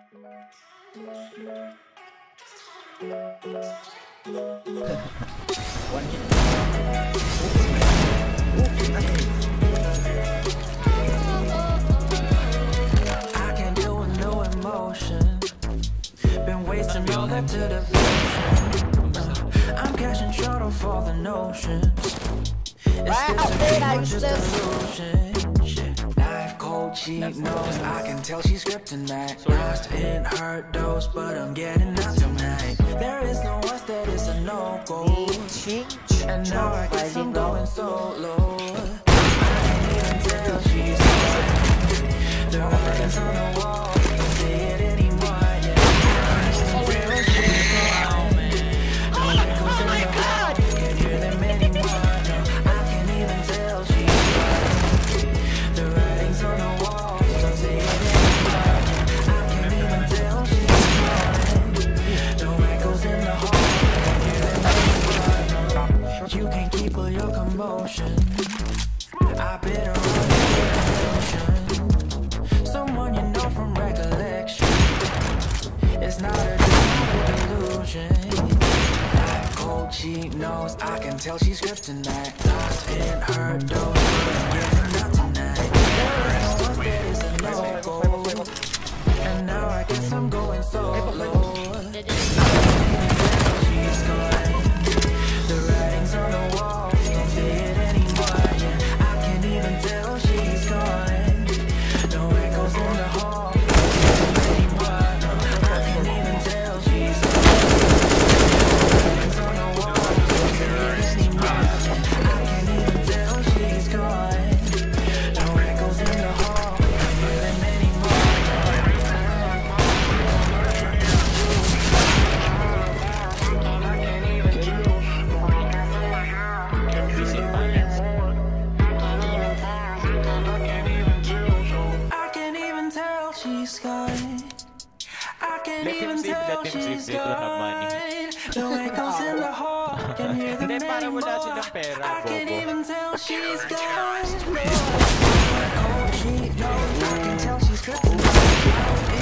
can deal with no emotion. Been wasting all that to devotion. I'm cashing short off all the notions. It's this much just illusion. Shit. Knife cold, cheap nose. I can tell she's kryptonite. Lost in her dose, but I'm getting out tonight. There is no us, that is a no-go. And now I guess I'm going solo. I can't even tell she's going. The writing's on the wall, don't see it anymore. You can't keep all your commotion. I better run. Someone you know from recollection. It's not a delusion. Like cold, cheap nose. I can tell she's kryptonite. Lost in her dose, but I'm getting out tonight. There is no one that is a no-go. And now I guess I'm going solo. She's gone. The writing's on the wall, don't see it anymore. Yeah, I can't even tell she's gone. No echoes in the hall, don't see it anymore. No, I can't even tell she's gone. The writing's on the wall, don't see it anymore. Yeah, I can't even tell she's gone. No echoes in the hall, don't hear them anymore. She's gone. I can't even tell she's gone. The echoes in the hall, can hear them anymore. I can't even tell she's gone. Cold, she knows. I can tell she's kryptonite.